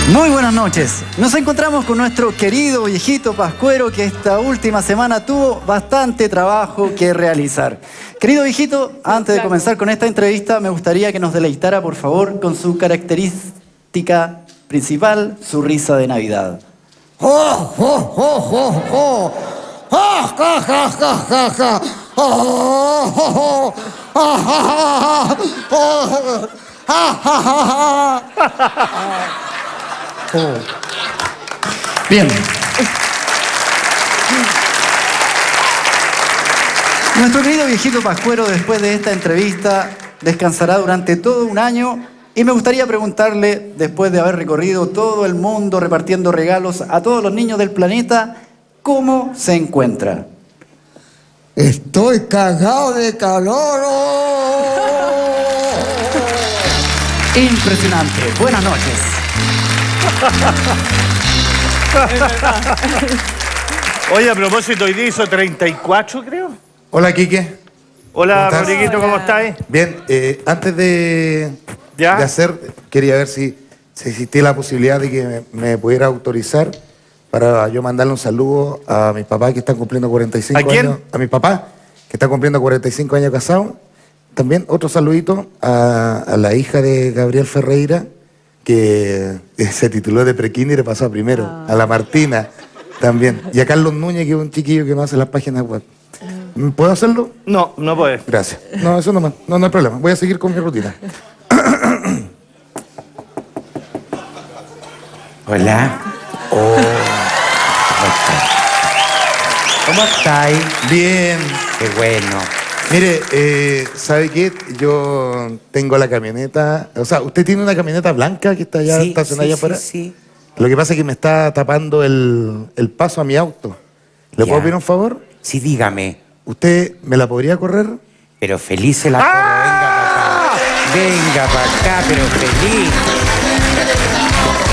Muy buenas noches. Nos encontramos con nuestro querido viejito Pascuero que esta última semana tuvo bastante trabajo que realizar. Querido viejito, antes de comenzar con esta entrevista, me gustaría que nos deleitara, por favor, con su característica principal, su risa de Navidad. ¡Oh, oh, oh, oh, oh! ¡Ah, ja, ja, ja, ja, ja! ¡Oh, oh, oh! ¡Ah, ja, ja, ja! ¡Oh! ¡Ah, ja, ja, ja! Oh. Bien. Nuestro querido viejito Pascuero, después de esta entrevista, descansará durante todo un año y me gustaría preguntarle, después de haber recorrido todo el mundo repartiendo regalos a todos los niños del planeta, ¿cómo se encuentra? Estoy cagado de calor. Impresionante. Buenas noches. Oye, a propósito, hoy día hizo 34, creo. Hola, Quique. Hola, Rodriguito, ¿cómo estáis? Bien, antes de hacer, quería ver si existía la posibilidad de que me pudiera autorizar para yo mandarle un saludo a mis papás que están cumpliendo 45 años. ¿A quién? Años. A mi papá, que está cumpliendo 45 años casado. También otro saludito a la hija de Gabriel Ferreira, que se tituló de prekinder y pasó a primero. A la Martina también. Y a Carlos Núñez, que es un chiquillo que no hace las páginas web. ¿Puedo hacerlo? No, no puedes. Gracias. No, eso no hay problema. Voy a seguir con mi rutina. Hola. Oh. ¿Cómo estáis? Bien. Qué bueno. Mire, ¿sabe qué? Yo tengo la camioneta... O sea, usted tiene una camioneta blanca que está allá estacionada allá afuera. Sí. Lo que pasa es que me está tapando el paso a mi auto. ¿Le puedo pedir un favor? Sí, dígame. ¿Usted me la podría correr? Pero feliz se la corro. Venga para acá. Venga para acá, pero feliz.